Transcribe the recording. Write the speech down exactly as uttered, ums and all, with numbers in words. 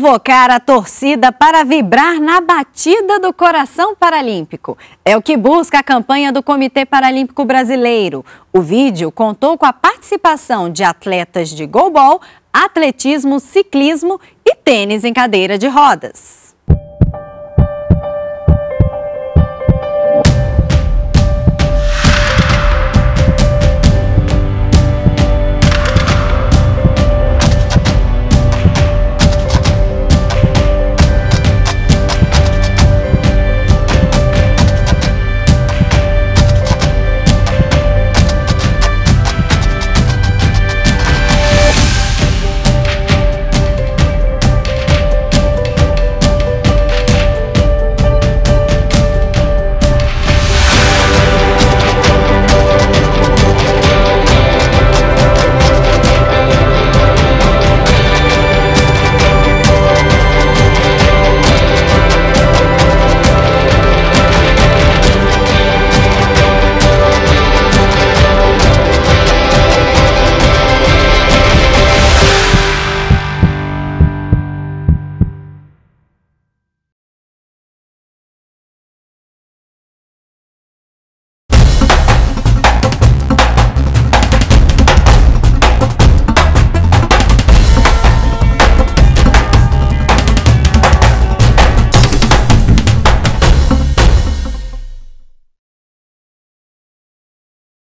Convocar a torcida para vibrar na batida do coração paralímpico. É o que busca a campanha do Comitê Paralímpico Brasileiro. O vídeo contou com a participação de atletas de goalball, atletismo, ciclismo e tênis em cadeira de rodas.